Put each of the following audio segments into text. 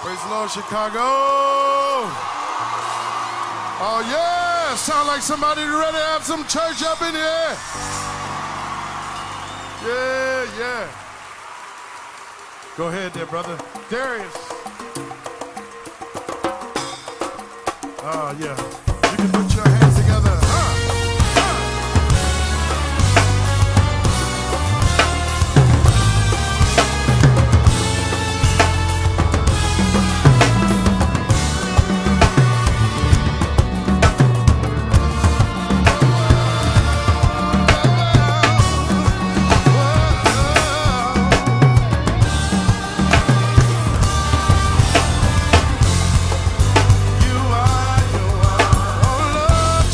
Praise the Lord, Chicago. Oh, yeah. Sound like somebody ready to have some church up in here. Yeah, yeah. Go ahead there, brother. Darius. Oh, yeah. You can put your hands together. You are, oh Lord.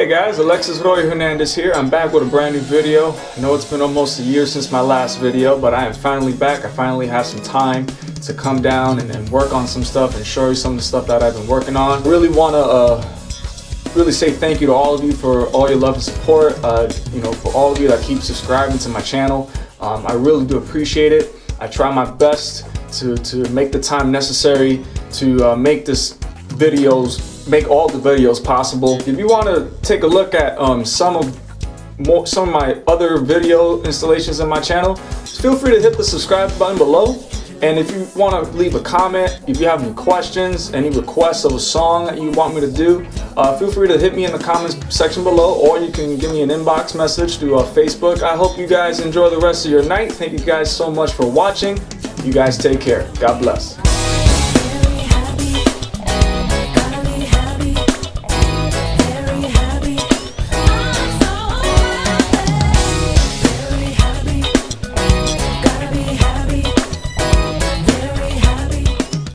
Hey guys, Alexis Roji Hernandez here. I'm back with a brand new video. I know it's been almost a year since my last video, but I am finally back. I finally have some time to come down and work on some stuff and show you some of the stuff that I've been working on. Really want to really say thank you to all of you for all your love and support. You know, for all of you that keep subscribing to my channel. I really do appreciate it. I try my best to make the time necessary to make make all the videos possible. If you want to take a look at some of my other video installations in my channel, feel free to hit the subscribe button below. And if you want to leave a comment, if you have any questions, any requests of a song that you want me to do, feel free to hit me in the comments section below, or you can give me an inbox message through Facebook. I hope you guys enjoy the rest of your night. Thank you guys so much for watching. You guys take care. God bless.